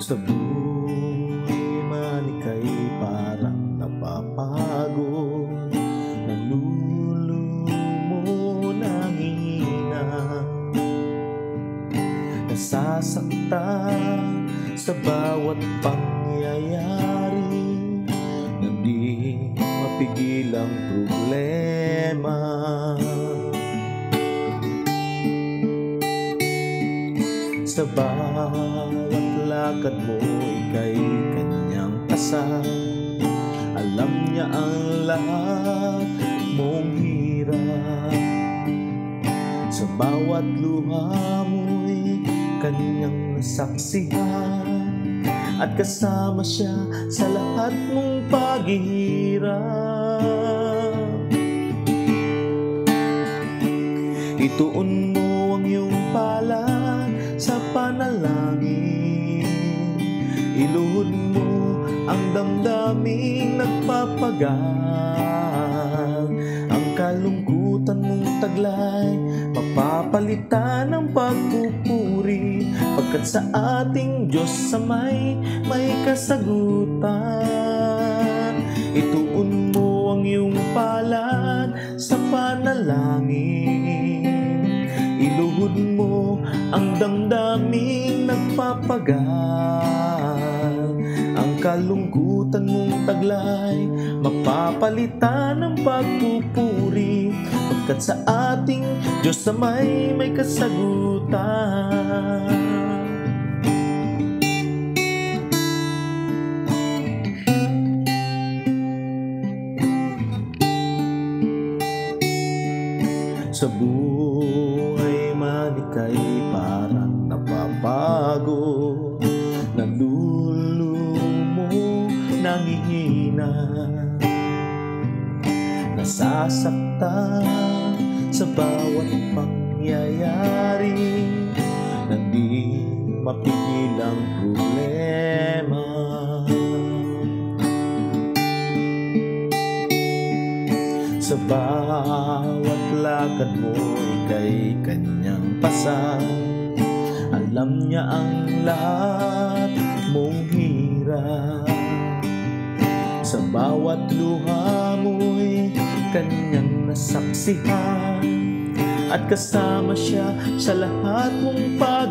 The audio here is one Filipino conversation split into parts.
Sa buhay man ika'y parang napapagod, nalulumo, nanghihina, nasasaktan sa bawat pangyayari, na di mapigil ang problema. Sa bawat lakad mo, ika'y kanyang asal. Alam niya ang lahat mong hirap. Sa bawat luha mo'y kanyang nasaksihan, at kasama siya sa lahat mong paghihirap. Ituon mo ang iyong palad sa panalangin, iluhod mo ang damdaming nagpapagal. Ang kalungkutan mong taglay mapapalitan ng pagpupuri, pagkat sa ating Diyos sa may kasagutan. Ituon mo ang iyong palad sa panalangin, iluhod mo ang damdaming nagpapagal. Ang kalungkutan mong taglay mapapalitan ng pagpupuri, pagkat sa ating Diyos na may kasagutan. Sa buhay man ika'y parang napapagod, nalulumo, nanghihina, nasasaktan sa bawat pangyayari, na di mapigil ang problema. Sa bawat lakad mo, ika'y kanyang pasal. Alam niya ang lahat mong hirap. Sa bawat luha mo'y kanyang nasaksihan, at kasama siya sa lahat mong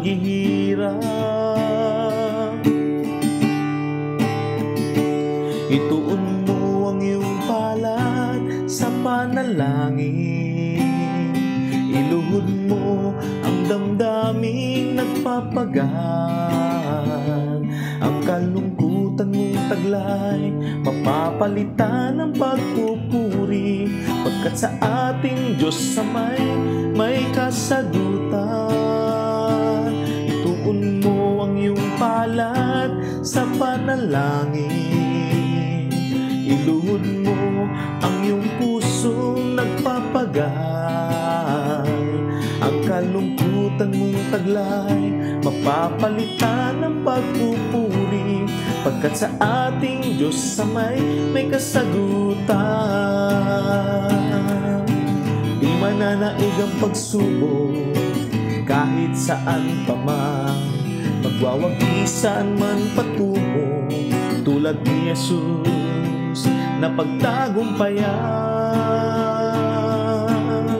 paghihirap. Ituon mo ang iyong palad sa panalangin, iluhod mo ang damdaming nagpapagal. Ang kalungkutan mong taglay mapapalitan ng pagpupuri, pagkat sa ating Diyos sa may kasagutan. Ituon mo ang iyong palad sa panalangin, iluhod mo ang iyong pusong nagpapagal. Ang kalungkutan mong taglay mapapalitan ng pagpupuri, pagkat sa ating Diyos sa may kasagutan. Di mananaig ang pagsubok kahit saan pa man, magwawagisan man patungo, tulad ni Jesus na pagtagumpayan.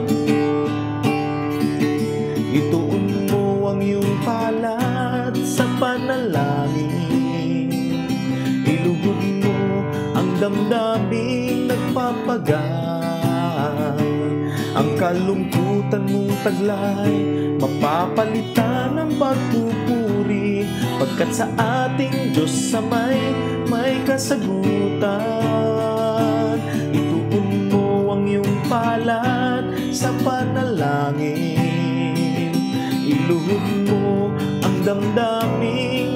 Ituon mo ang iyong palad sa panalangin, iluhod mo ang damdaming nagpapagal. Ang kalungkutan mong taglay mapapalitan ng pagpupuri, pagkat sa ating Diyos sa may kasagutan. Ituon mo ang iyong palad sa panalangin, iluhod mo ang damdaming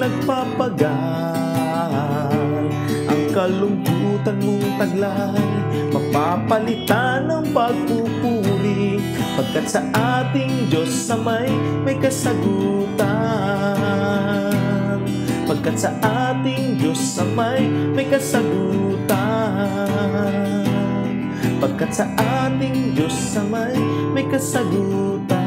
nagpapagal. Ang kalungkutan mong taglay mapapalitan ng pagpupuri, pagkat sa ating Diyos sa may kasagutan. Pagkat sa ating Diyos sa may kasagutan. Pagkat sa ating Diyos sa may kasagutan.